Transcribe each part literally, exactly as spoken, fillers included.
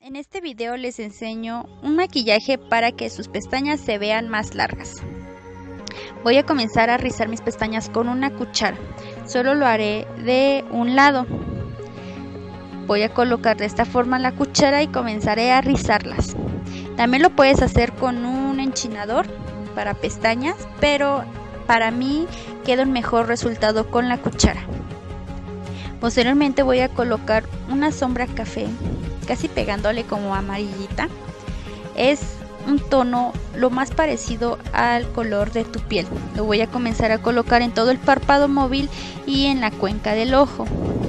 En este video les enseño un maquillaje para que sus pestañas se vean más largas. Voy a comenzar a rizar mis pestañas con una cuchara. Solo lo haré de un lado. Voy a colocar de esta forma la cuchara y comenzaré a rizarlas. También lo puedes hacer con un enchinador para pestañas, pero para mí queda un mejor resultado con la cuchara. Posteriormente voy a colocar una sombra café, casi pegándole como amarillita. Es un tono lo más parecido al color de tu piel. Lo voy a comenzar a colocar en todo el párpado móvil y en la cuenca del ojo.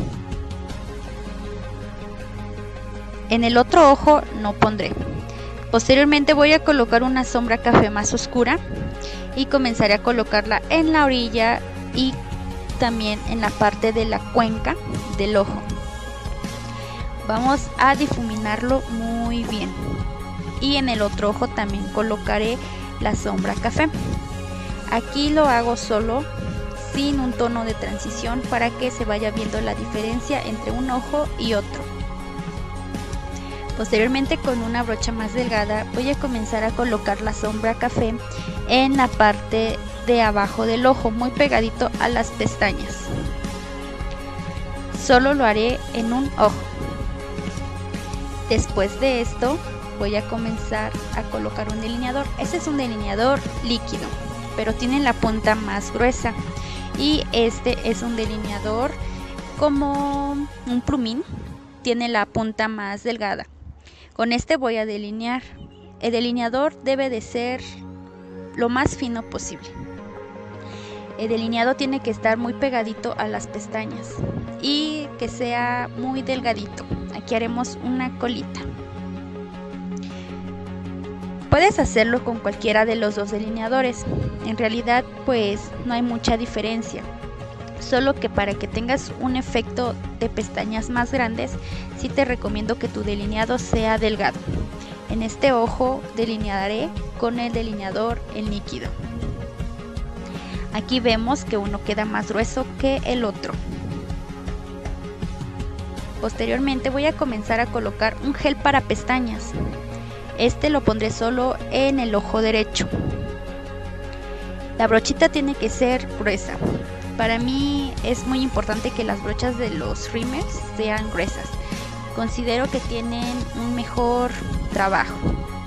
En el otro ojo no pondré. Posteriormente voy a colocar una sombra café más oscura y comenzaré a colocarla en la orilla y también en la parte de la cuenca del ojo. Vamos a difuminarlo muy bien. Y en el otro ojo también colocaré la sombra café. Aquí lo hago solo, sin un tono de transición, para que se vaya viendo la diferencia entre un ojo y otro. Posteriormente, con una brocha más delgada, voy a comenzar a colocar la sombra café en la parte de abajo del ojo, muy pegadito a las pestañas. Solo lo haré en un ojo. Después de esto voy a comenzar a colocar un delineador. Este es un delineador líquido, pero tiene la punta más gruesa, y este es un delineador como un plumín, tiene la punta más delgada. Con este voy a delinear. El delineador debe de ser lo más fino posible. El delineado tiene que estar muy pegadito a las pestañas y que sea muy delgadito. Aquí haremos una colita. Puedes hacerlo con cualquiera de los dos delineadores. En realidad, pues no hay mucha diferencia. Solo que para que tengas un efecto de pestañas más grandes, sí te recomiendo que tu delineado sea delgado. En este ojo delinearé con el delineador en líquido. Aquí vemos que uno queda más grueso que el otro. Posteriormente voy a comenzar a colocar un gel para pestañas. Este lo pondré solo en el ojo derecho. La brochita tiene que ser gruesa. Para mí es muy importante que las brochas de los rímels sean gruesas. Considero que tienen un mejor trabajo.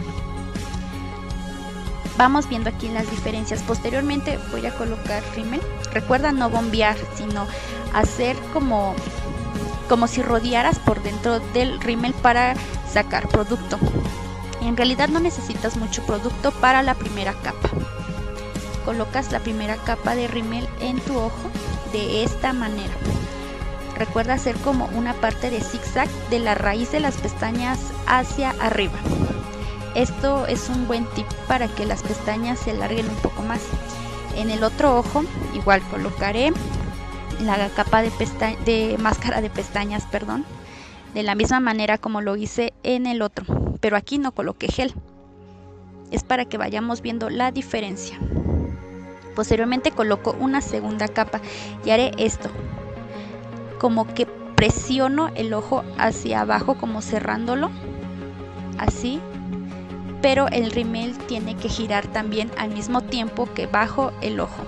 Vamos viendo aquí las diferencias. Posteriormente voy a colocar rímel. Recuerda no bombear, sino hacer como, como si rodearas por dentro del rímel para sacar producto. En realidad no necesitas mucho producto para la primera capa. Colocas la primera capa de rímel en tu ojo de esta manera. Recuerda hacer como una parte de zigzag de la raíz de las pestañas hacia arriba. Esto es un buen tip para que las pestañas se alarguen un poco más. En el otro ojo igual colocaré la capa de, de máscara de pestañas, perdón, de la misma manera como lo hice en el otro, pero aquí no coloqué gel. Es para que vayamos viendo la diferencia. Posteriormente coloco una segunda capa y haré esto, como que presiono el ojo hacia abajo, como cerrándolo, así. Pero el rímel tiene que girar también al mismo tiempo que bajo el ojo.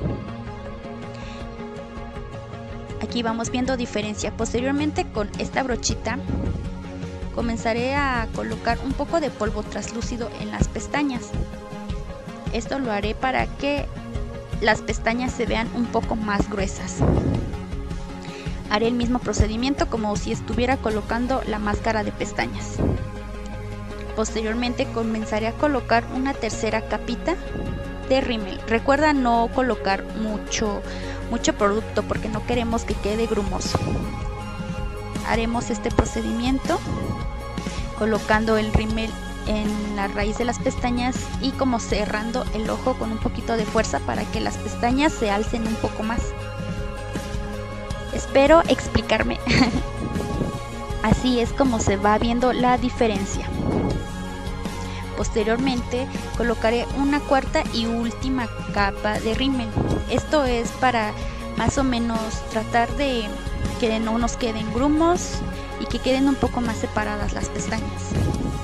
Aquí vamos viendo diferencia. Posteriormente, con esta brochita comenzaré a colocar un poco de polvo translúcido en las pestañas. Esto lo haré para que las pestañas se vean un poco más gruesas. Haré el mismo procedimiento como si estuviera colocando la máscara de pestañas. Posteriormente comenzaré a colocar una tercera capita de rímel. Recuerda no colocar mucho, mucho producto porque no queremos que quede grumoso. Haremos este procedimiento colocando el rímel en la raíz de las pestañas y como cerrando el ojo con un poquito de fuerza para que las pestañas se alcen un poco más. Espero explicarme. Así es como se va viendo la diferencia. Posteriormente colocaré una cuarta y última capa de rímel. Esto es para más o menos tratar de que no nos queden grumos y que queden un poco más separadas las pestañas.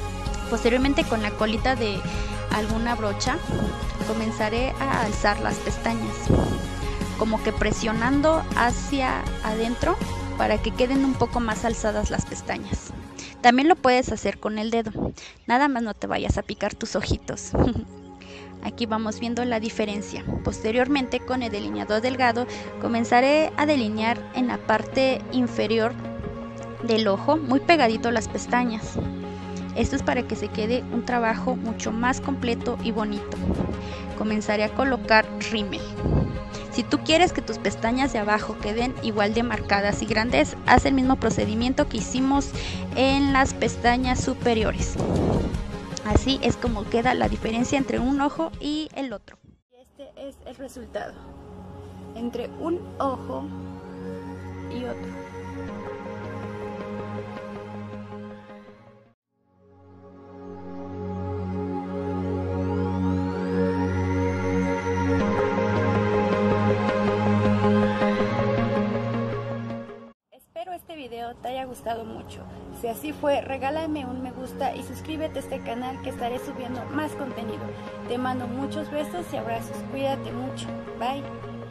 Posteriormente, con la colita de alguna brocha comenzaré a alzar las pestañas, como que presionando hacia adentro para que queden un poco más alzadas las pestañas. También lo puedes hacer con el dedo, nada más no te vayas a picar tus ojitos. Aquí vamos viendo la diferencia. Posteriormente, con el delineador delgado comenzaré a delinear en la parte inferior del ojo, muy pegadito a las pestañas. Esto es para que se quede un trabajo mucho más completo y bonito. Comenzaré a colocar rímel. Si tú quieres que tus pestañas de abajo queden igual de marcadas y grandes, haz el mismo procedimiento que hicimos en las pestañas superiores. Así es como queda la diferencia entre un ojo y el otro. Este es el resultado entre un ojo y otro. Este video te haya gustado mucho. Si así fue, regálame un me gusta y suscríbete a este canal, que estaré subiendo más contenido. Te mando muchos besos y abrazos. Cuídate mucho. Bye.